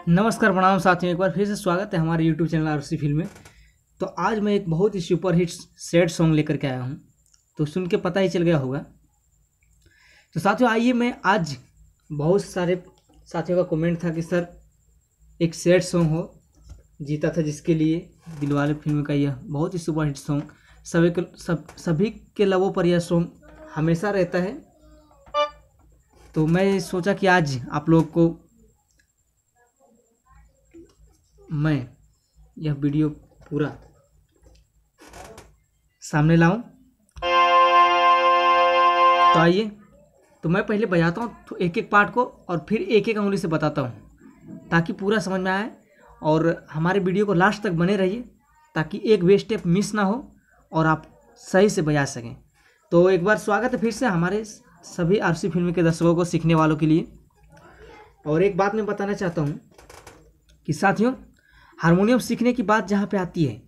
नमस्कार प्रणाम साथियों, एक बार फिर से स्वागत है हमारे YouTube चैनल आरसी फिल्म में। तो आज मैं एक बहुत ही सुपर हिट सैड सॉन्ग लेकर के आया हूँ, तो सुन के पता ही चल गया होगा। तो साथियों आइए, मैं आज बहुत सारे साथियों का कमेंट था कि सर एक सैड सॉन्ग हो जीता था जिसके लिए, दिलवाले फिल्म का यह बहुत ही सुपर हिट सॉन्ग सभी के लबों पर यह सॉन्ग हमेशा रहता है। तो मैं सोचा कि आज आप लोग को मैं यह वीडियो पूरा सामने लाऊं। तो आइए, तो मैं पहले बजाता हूँ तो एक एक पार्ट को और फिर एक एक उंगली से बताता हूँ ताकि पूरा समझ में आए, और हमारे वीडियो को लास्ट तक बने रहिए ताकि एक भी स्टेप मिस ना हो और आप सही से बजा सकें। तो एक बार स्वागत है फिर से हमारे सभी आरसी फिल्म के दर्शकों को, सीखने वालों के लिए। और एक बात मैं बताना चाहता हूँ कि साथियों, हारमोनियम सीखने की बात जहाँ पे आती है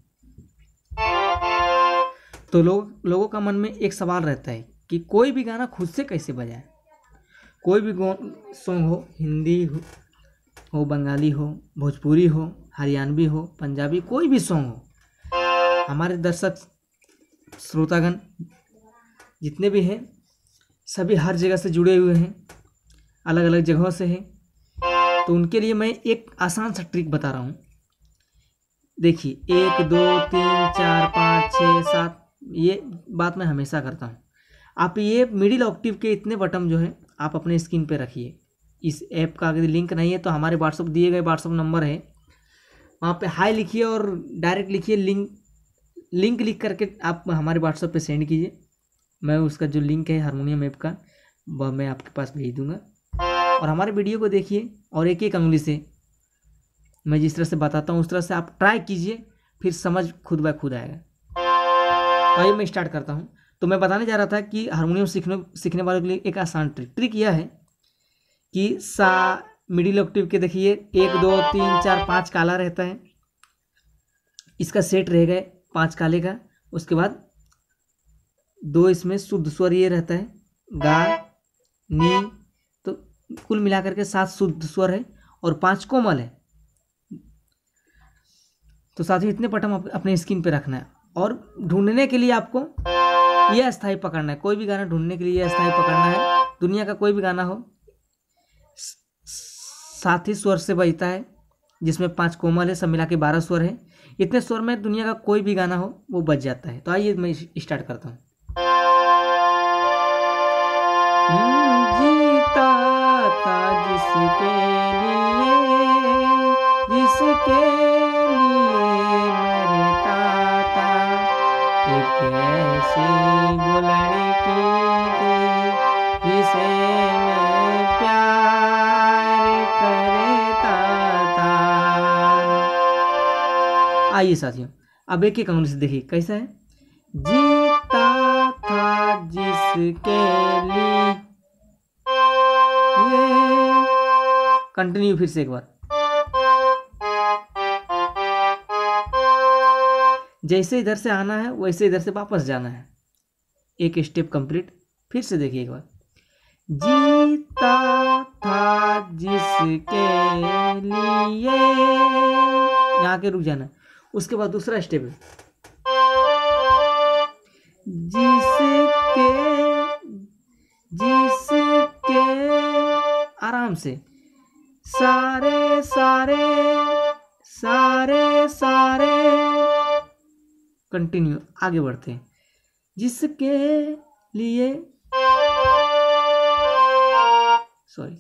तो लोगों का मन में एक सवाल रहता है कि कोई भी गाना खुद से कैसे बजाए। कोई भी सॉन्ग हो, हिंदी हो, बंगाली हो, भोजपुरी हो, हरियाणवी हो, पंजाबी, कोई भी सॉन्ग हो, हमारे दर्शक श्रोतागण जितने भी हैं सभी हर जगह से जुड़े हुए हैं, अलग अलग जगहों से हैं। तो उनके लिए मैं एक आसान सा ट्रिक बता रहा हूँ। देखिए, 1 2 3 4 5 6 7, ये बात मैं हमेशा करता हूँ। आप ये मिडिल ऑक्टिव के इतने बटन जो है आप अपने स्क्रीन पे रखिए। इस ऐप का अगर लिंक नहीं है तो हमारे व्हाट्सअप दिए गए व्हाट्सअप नंबर है, वहाँ पे हाई लिखिए और डायरेक्ट लिखिए लिंक लिख करके आप हमारे व्हाट्सअप पे सेंड कीजिए। मैं उसका जो लिंक है हारमोनियम ऐप का वह मैं आपके पास भेज दूँगा। और हमारे वीडियो को देखिए और एक एक उंगली से मैं जिस तरह से बताता हूँ उस तरह से आप ट्राई कीजिए, फिर समझ खुद ब खुद आएगा। तो आइए मैं स्टार्ट करता हूँ। तो मैं बताने जा रहा था कि हारमोनियम सीखने वालों के लिए एक आसान ट्रिक यह है कि सा मिडिल ऑक्टिव के देखिए 1 2 3 4 5 काला रहता है, इसका सेट रह गए 5 काले का। उसके बाद 2 इसमें शुद्ध स्वर ये रहता है, गा नी, तो कुल मिलाकर के 7 शुद्ध स्वर है और 5 कोमल है। तो साथियों इतने बटन अपने स्क्रीन पे रखना है और ढूंढने के लिए आपको यह अस्थाई पकड़ना है। कोई भी गाना ढूंढने के लिए यह अस्थाई पकड़ना है। दुनिया का कोई भी गाना हो 7 ही स्वर से बजता है, जिसमें 5 कोमल है, सब मिला के 12 स्वर है। इतने स्वर में दुनिया का कोई भी गाना हो वो बज जाता है। तो आइए मैं स्टार्ट करता हूँ। जीता था जिसके ऐसी वो लड़की थी जिसे मैं प्यार करता था। आइए साथियों, अब एक एक उंगली से देखिए कैसा है। जीता था जिसके लिए, कंटिन्यू फिर से एक बार। जैसे इधर से आना है वैसे इधर से वापस जाना है। एक स्टेप कंप्लीट फिर से देखिए एक बार। जीता था जिसके लिए, यहाँ के रुक जाना। उसके बाद दूसरा स्टेप है जिसके आराम से, सारे सारे सारे सारे, कंटिन्यू आगे बढ़ते हैं। जिसके लिए, सॉरी,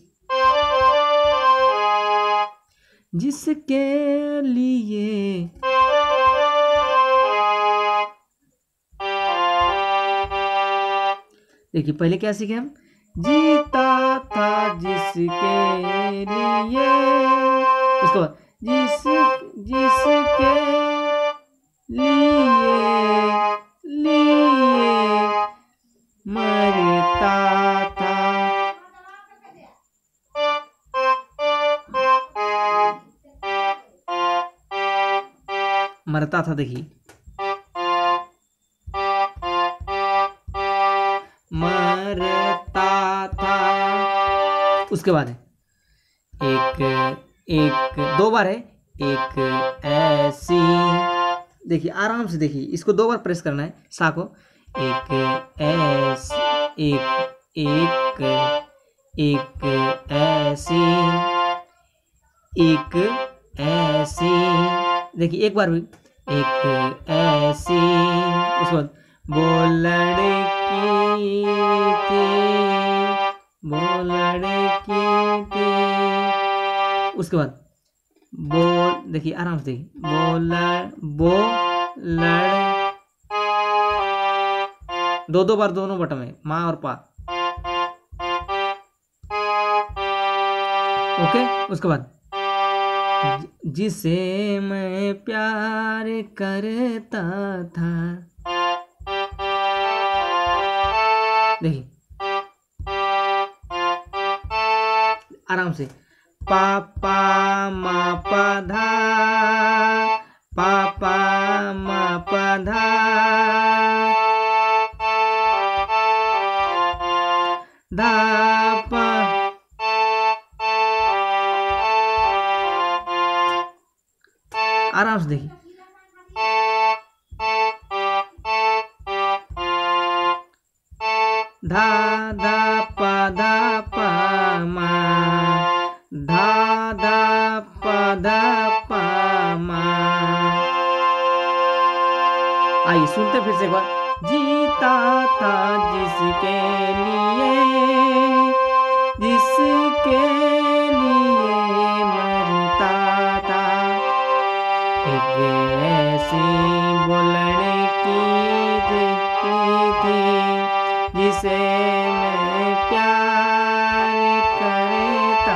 जिसके लिए देखिए पहले क्या सीखे हम, जीता था जिसके लिए, उसके बाद जिसके लिए मरता था। मरता था, देखिए मरता था। उसके बाद है एक एक, दो बार है, एक ऐसी, देखिए आराम से देखिए, इसको दो बार प्रेस करना है सा को। एक ऐसी, एक ऐसी, एक ऐसी, देखिए एक बार भी, एक ऐसी, उसके बाद वो लड़की थी, वो लड़की थी, उसके बाद वो, देखिए आराम से देखिए, वो लड़, दो दो बार दोनों बटन में, माँ और पा। ओके, उसके बाद जिसे मैं प्यार करता था, देखिए आराम से, पा पा मा पा धा, पा पा मा पा धा, धा पा, आराम से देखिए, धा धा पा मा, धा धा पा मा। आइए सुनते फिर से एक बार। जीता था जिसके लिए, जिसके लिए मरता था, एक ऐसी वो लड़की दिखती थी जिसे मैं प्यार करता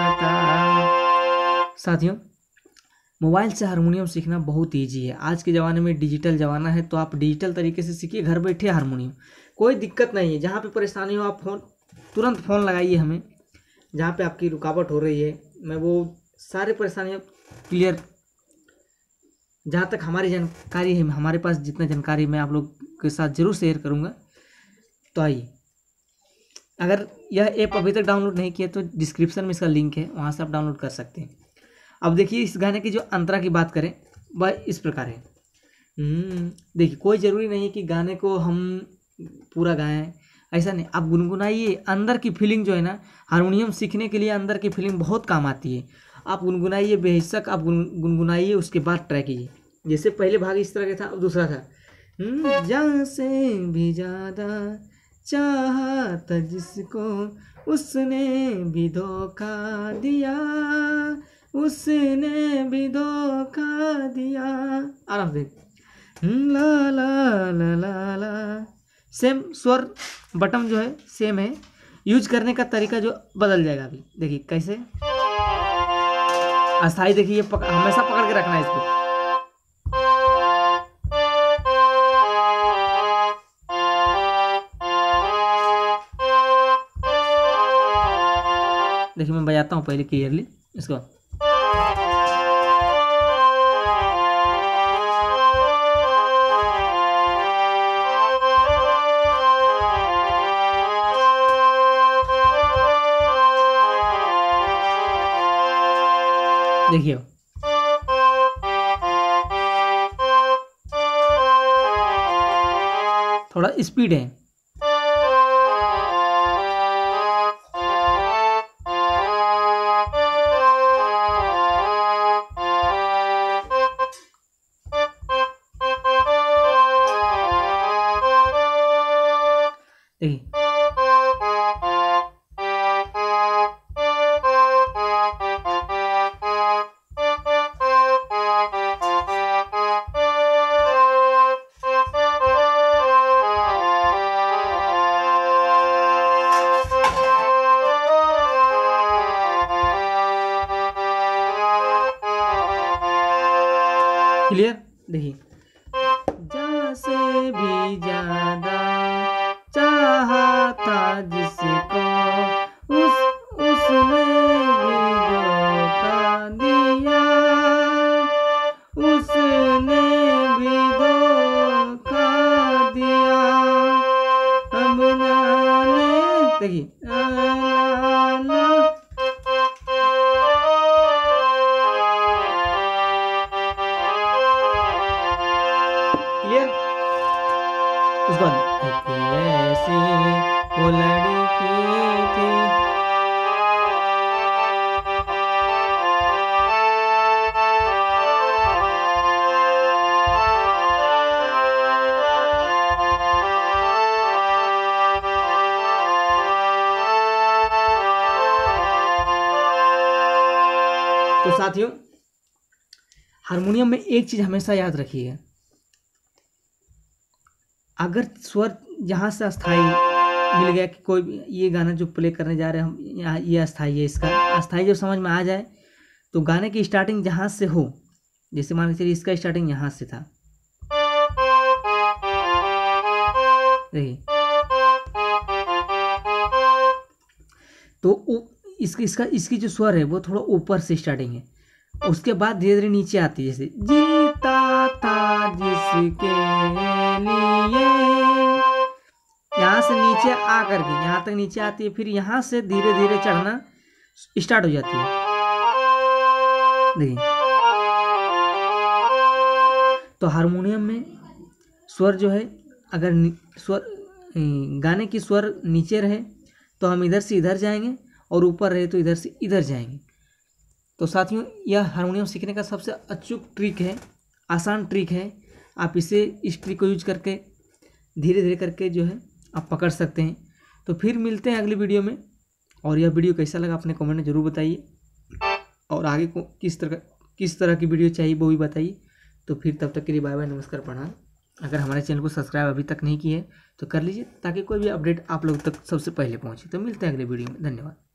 था। साथियों, मोबाइल से हारमोनियम सीखना बहुत ईजी है। आज के ज़माने में डिजिटल ज़माना है, तो आप डिजिटल तरीके से सीखिए, घर बैठे हारमोनियम, कोई दिक्कत नहीं है। जहाँ पे परेशानी हो आप तुरंत फ़ोन लगाइए हमें, जहाँ पे आपकी रुकावट हो रही है, मैं वो सारे परेशानियाँ क्लियर, जहाँ तक हमारी जानकारी है, हमारे पास जितना जानकारी मैं आप लोग के साथ ज़रूर शेयर करूँगा। तो आइए, अगर यह ऐप अभी तक डाउनलोड नहीं किया तो डिस्क्रिप्शन में इसका लिंक है, वहाँ से आप डाउनलोड कर सकते हैं। अब देखिए, इस गाने की जो अंतरा की बात करें वह इस प्रकार है। देखिए, कोई ज़रूरी नहीं कि गाने को हम पूरा गाएं, ऐसा नहीं, आप गुनगुनाइए। अंदर की फीलिंग जो है ना, हारमोनियम सीखने के लिए अंदर की फीलिंग बहुत काम आती है। आप गुनगुनाइए, बेहिचक आप गुनगुनाइए, उसके बाद ट्राई कीजिए। जैसे पहले भाग इस तरह का था, अब दूसरा था, जान से भी ज़्यादा चाहा था जिसको, उसने भी धोखा दिया, उसने भी धोखा दिया। आराम से, ला ला ला ला ला, सेम स्वर बटन जो है सेम है, यूज करने का तरीका जो बदल जाएगा। अभी देखिए कैसे, अस्थाई देखिए, हमेशा पकड़ के रखना है इसको। देखिए मैं बजाता हूँ पहले क्लियरली इसको। देखिए थोड़ा स्पीड है। देखिए क्लियर। देखिए, जैसे भी ज्यादा चाहा था जिसको, उसने भी धोखा दिया, उसने भी धोखा दिया। अब जाने, देखिए एक ऐसी वो लड़की थी। तो साथियों, हारमोनियम में एक चीज हमेशा याद रखिए, अगर स्वर यहाँ से अस्थाई मिल गया कि कोई ये गाना जो प्ले करने जा रहे हैं हम यहाँ, ये अस्थाई है, इसका अस्थाई जब समझ में आ जाए तो गाने की स्टार्टिंग जहाँ से हो, जैसे मान के चलिए इसका स्टार्टिंग यहाँ से था, देखिए, तो इसकी जो स्वर है वो थोड़ा ऊपर से स्टार्टिंग है, उसके बाद धीरे धीरे नीचे आती है, जैसे जीता था जिसके लिए, यहाँ से नीचे आ करके यहाँ तक नीचे आती है, फिर यहाँ से धीरे धीरे चढ़ना स्टार्ट हो जाती है। देखिए, तो हारमोनियम में स्वर जो है, अगर स्वर गाने की स्वर नीचे रहे तो हम इधर से इधर जाएंगे, और ऊपर रहे तो इधर से इधर जाएंगे। तो साथियों, यह हारमोनियम सीखने का सबसे अचूक ट्रिक है, आसान ट्रिक है। आप इस ट्रिक को यूज करके धीरे धीरे करके जो है आप पकड़ सकते हैं। तो फिर मिलते हैं अगली वीडियो में, और यह वीडियो कैसा लगा अपने कमेंट में ज़रूर बताइए, और आगे को किस तरह की वीडियो चाहिए वो भी बताइए। तो फिर तब तक के लिए बाय बाय, नमस्कार, प्रणाम। अगर हमारे चैनल को सब्सक्राइब अभी तक नहीं किए तो कर लीजिए, ताकि कोई भी अपडेट आप लोग तक सबसे पहले पहुँचे। तो मिलते हैं अगले वीडियो में, धन्यवाद।